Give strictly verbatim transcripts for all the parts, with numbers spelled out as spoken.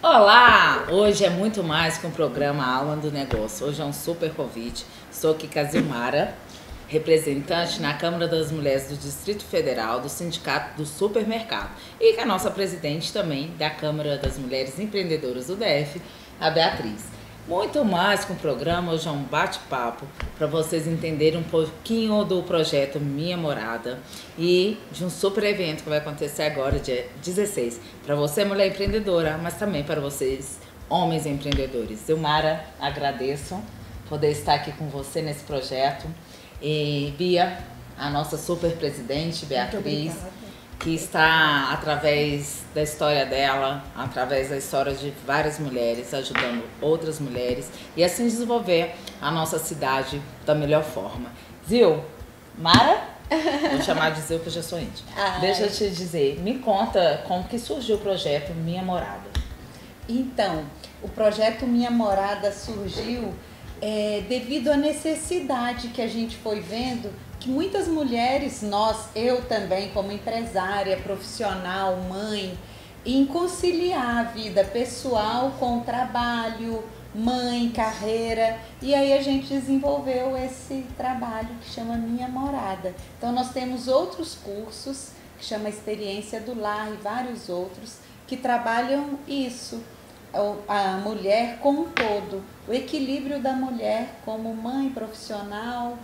Olá! Hoje é muito mais que um programa Alma do Negócio. Hoje é um super convite. Estou aqui com a Zilmara, representante na Câmara das Mulheres do Distrito Federal, do Sindicato do Supermercado. E com a nossa presidente também da Câmara das Mulheres Empreendedoras do D F, a Beatriz. Muito mais que um programa, hoje é um bate-papo para vocês entenderem um pouquinho do projeto Minha Morada e de um super evento que vai acontecer agora, dia dezesseis, para você, mulher empreendedora, mas também para vocês, homens empreendedores. Zilmara, agradeço poder estar aqui com você nesse projeto. E Bia, a nossa super presidente, Beatriz, que está, através da história dela, através da história de várias mulheres, ajudando outras mulheres e assim desenvolver a nossa cidade da melhor forma. Zil, Mara? Vou chamar de Zil, que eu já sou íntima. Ai. Deixa eu te dizer, me conta como que surgiu o projeto Minha Morada. Então, o projeto Minha Morada surgiu é, devido à necessidade que a gente foi vendo que muitas mulheres, nós, eu também como empresária, profissional, mãe, em conciliar a vida pessoal com o trabalho, mãe, carreira, e aí a gente desenvolveu esse trabalho que chama Minha Morada. Então nós temos outros cursos, que chama Experiência do Lar e vários outros, que trabalham isso, a mulher como um todo, o equilíbrio da mulher como mãe profissional,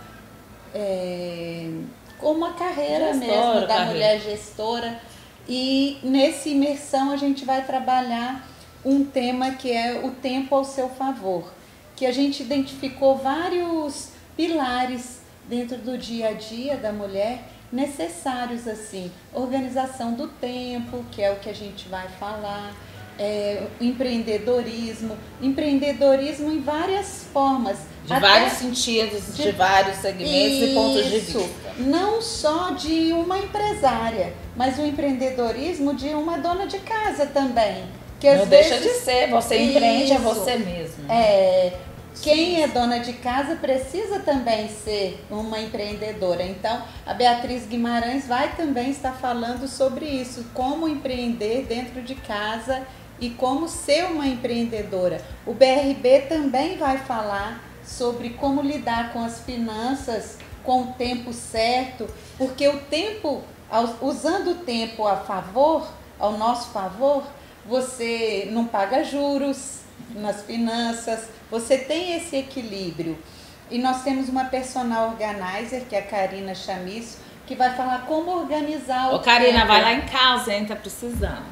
É, como a carreira gestora, mesmo da carreira. Mulher gestora. E nessa imersão a gente vai trabalhar um tema que é o tempo ao seu favor, que a gente identificou vários pilares dentro do dia a dia da mulher necessários, assim, organização do tempo, que é o que a gente vai falar, é, empreendedorismo, empreendedorismo em várias formas. De Até vários sentidos, de, de vários segmentos isso, e pontos de vista. Não só de uma empresária, mas o empreendedorismo de uma dona de casa também. Que às não vezes, deixa de ser, você isso, empreende é você mesmo. É, quem é dona de casa precisa também ser uma empreendedora. Então, a Beatriz Guimarães vai também estar falando sobre isso, como empreender dentro de casa e como ser uma empreendedora. O B R B também vai falar sobre como lidar com as finanças, com o tempo certo, porque o tempo, usando o tempo a favor, ao nosso favor, você não paga juros nas finanças, você tem esse equilíbrio. E nós temos uma personal organizer, que é a Karina Chamisso, que vai falar como organizar o Ô, Karina, tempo. vai lá em casa, hein? Tá precisando.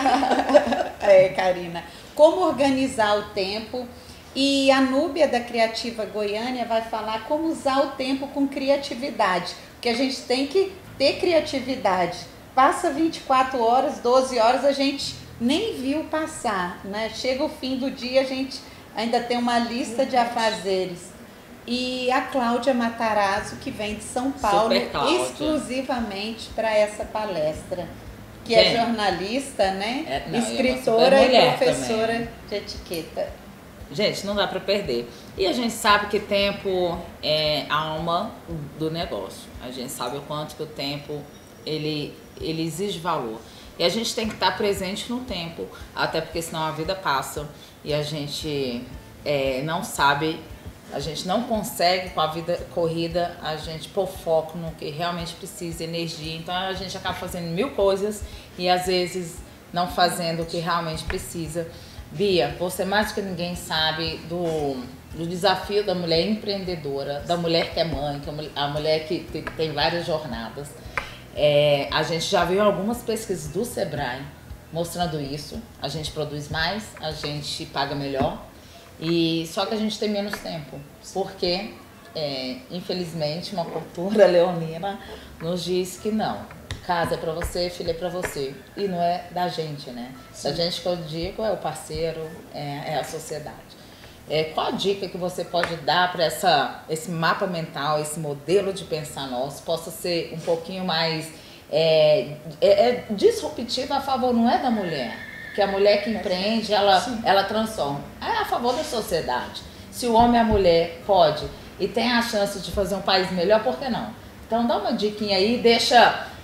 É, Karina. Como organizar o tempo. E a Núbia, da Criativa Goiânia, vai falar como usar o tempo com criatividade. Porque a gente tem que ter criatividade. Passa vinte e quatro horas, doze horas, a gente nem viu passar, né? Chega o fim do dia, a gente ainda tem uma lista de afazeres. E a Cláudia Matarazzo, que vem de São Paulo, exclusivamente para essa palestra. Que Quem? é jornalista, né? É, não, escritora é e professora também. de etiqueta. Gente, não dá para perder. E a gente sabe que tempo é a alma do negócio. A gente sabe o quanto que o tempo ele, ele exige valor. E a gente tem que estar presente no tempo, até porque senão a vida passa e a gente é, não sabe, a gente não consegue com a vida corrida, a gente pôr foco no que realmente precisa, energia. Então a gente acaba fazendo mil coisas e às vezes não fazendo o que realmente precisa. Bia, você mais do que ninguém sabe do, do desafio da mulher empreendedora, da mulher que é mãe, que é a mulher que tem, tem várias jornadas. É, a gente já viu algumas pesquisas do Sebrae mostrando isso. A gente produz mais, a gente paga melhor, e só que a gente tem menos tempo, porque é, infelizmente uma cultura leonina nos diz que não. Casa é pra você, filho é pra você. E não é da gente, né? Sim. Da gente que eu digo é o parceiro, é, é a sociedade. É, qual a dica que você pode dar para esse mapa mental, esse modelo de pensar nosso, possa ser um pouquinho mais é, é, é disruptivo a favor, não é da mulher? Que a mulher que empreende, ela, ela transforma. É a favor da sociedade. Se o homem e a mulher pode e tem a chance de fazer um país melhor, por que não? Então dá uma diquinha aí, deixa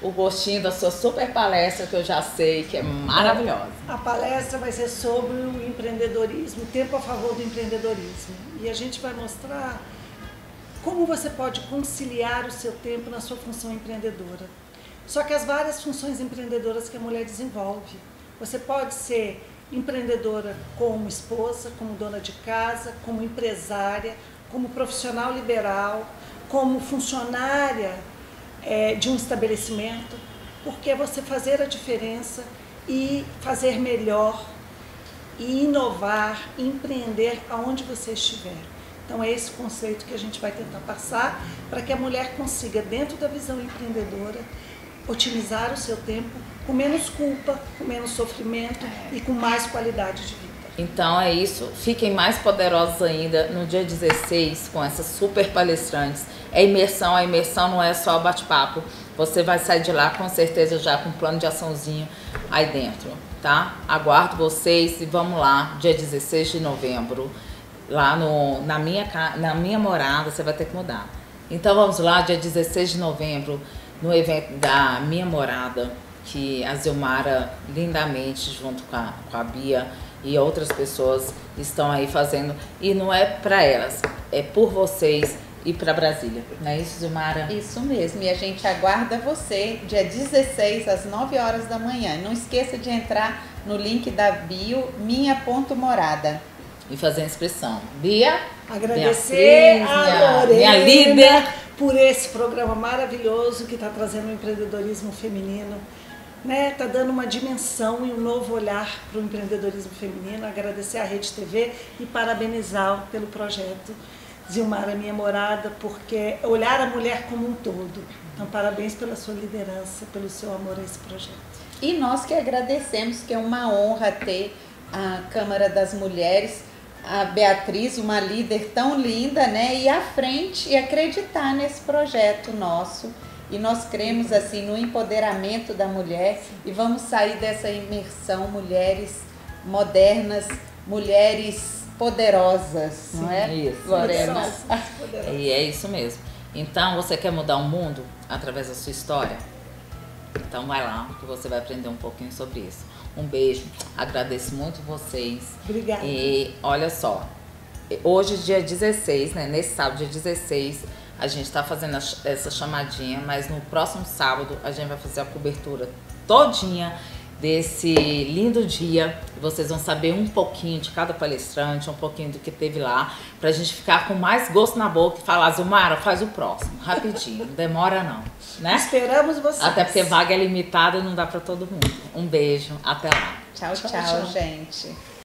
o gostinho da sua super palestra, que eu já sei que é maravilhosa. A palestra vai ser sobre o empreendedorismo, o tempo a favor do empreendedorismo. E a gente vai mostrar como você pode conciliar o seu tempo na sua função empreendedora. Só que as várias funções empreendedoras que a mulher desenvolve. Você pode ser empreendedora como esposa, como dona de casa, como empresária, como profissional liberal, como funcionária é, de um estabelecimento, porque é você fazer a diferença e fazer melhor, e inovar, e empreender aonde você estiver. Então é esse conceito que a gente vai tentar passar para que a mulher consiga, dentro da visão empreendedora, otimizar o seu tempo com menos culpa, com menos sofrimento e com mais qualidade de vida. Então é isso, fiquem mais poderosos ainda no dia dezesseis com essas super palestrantes. É imersão, a imersão não é só bate-papo, você vai sair de lá com certeza já com um plano de açãozinho aí dentro, tá? Aguardo vocês e vamos lá, dia dezesseis de novembro, lá no, na, minha, na minha morada, você vai ter que mudar. Então vamos lá, dia dezesseis de novembro, no evento da Minha Morada, que a Zilmara lindamente, junto com a, com a Bia e outras pessoas, estão aí fazendo. E não é para elas, é por vocês e para Brasília. Não é isso, Zilmara? Isso mesmo. E a gente aguarda você dia dezesseis, às nove horas da manhã. Não esqueça de entrar no link da bio, minha ponto morada. E fazer a inscrição. Bia? Agradecer Beatriz, a minha, Lorena minha líder por esse programa maravilhoso que está trazendo o empreendedorismo feminino, né? Tá dando uma dimensão e um novo olhar para o empreendedorismo feminino. Agradecer à Rede T V e parabenizar pelo projeto Zilmara Minha Morada, porque olhar a mulher como um todo. Então, parabéns pela sua liderança, pelo seu amor a esse projeto. E nós que agradecemos, que é uma honra ter a Câmara das Mulheres, a Beatriz, uma líder tão linda, né? E à frente e acreditar nesse projeto nosso. E nós cremos assim no empoderamento da mulher e vamos sair dessa imersão mulheres modernas, mulheres poderosas, Sim, não é? Isso, Lorena. E é isso mesmo. Então, você quer mudar o mundo através da sua história? Então vai lá que você vai aprender um pouquinho sobre isso. Um beijo, agradeço muito vocês. Obrigada. E olha só, hoje dia dezesseis, né? Nesse sábado, dia dezesseis, a gente está fazendo essa chamadinha, mas no próximo sábado a gente vai fazer a cobertura todinha desse lindo dia. Vocês vão saber um pouquinho de cada palestrante, um pouquinho do que teve lá, pra gente ficar com mais gosto na boca e falar, Zilmara, faz o próximo, rapidinho, não demora não, né? Esperamos vocês. Até porque vaga é limitada e não dá pra todo mundo. Um beijo, até lá. Tchau, tchau, Tchau, tchau. gente.